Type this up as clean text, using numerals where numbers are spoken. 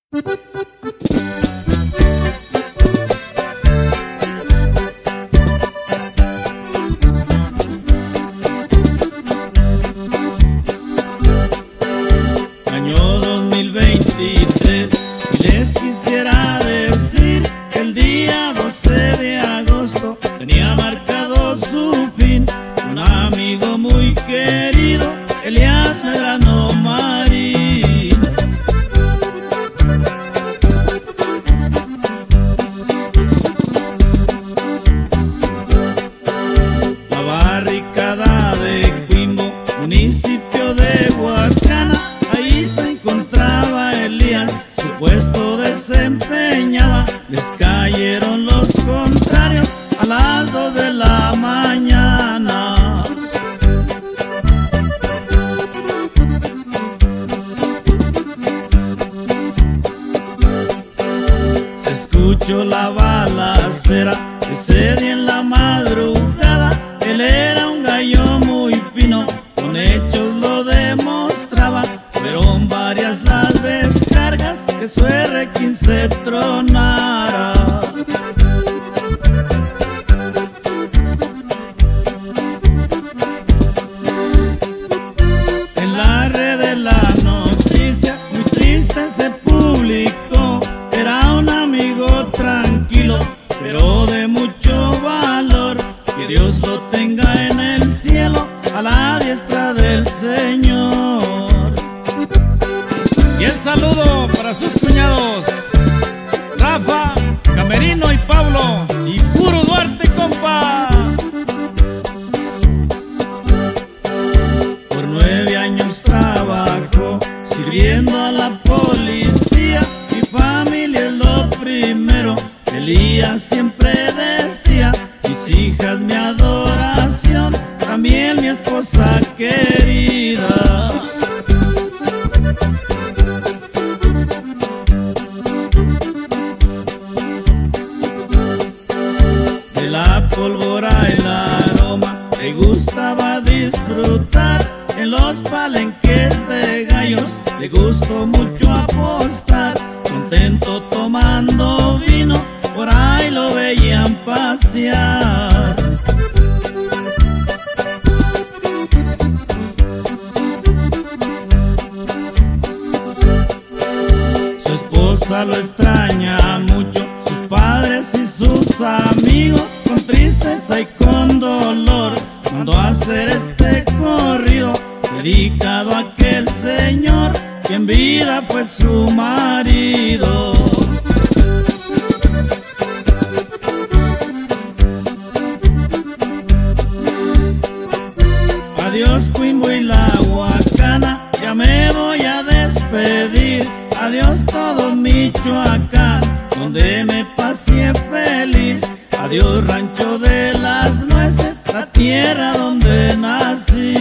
Año 2023, y les quisiera decir que el día 12 de agosto tenía marcado su fin. Un amigo muy querido, Elías Medrano Marín. La barricada de Quimbo, municipio de Huacana, ahí se encontraba Elías, su puesto desempeñaba. Les cayeron los contrarios a las 2 de la mañana. Se escuchó la balacera ese día en la madrugada. Él era un gallo muy fino, con hechos lo demostraba. Fueron varias las descargas que su R15 tronara. En la red de la noticia muy triste se publicó. Era un amigo tranquilo, pero de mucho valor. Que Dios lo tenga en el cielo, a la diestra del Señor. Y el saludo para sus cuñados Rafa, Camerino y Pablo, y puro Duarte, compa. Por 9 años trabajó sirviendo a la policía. Mi familia es lo primero, Elías siempre decía. Mis hijas mi adoración, también mi esposa querida. De la pólvora el aroma le gustaba disfrutar. En los palenques de gallos le gustó mucho apostar. Contento tomando vino, por ahí lo veían pasear. Su esposa lo extraña mucho, sus padres y sus amigos. Con tristeza y con dolor mandó a hacer este corrido, dedicado a aquel señor que en vida fue su marido. Adiós Quimbo y la Huacana, ya me voy a despedir. Adiós todo Michoacán, donde me pasé feliz. Adiós rancho de las nueces, la tierra donde nací.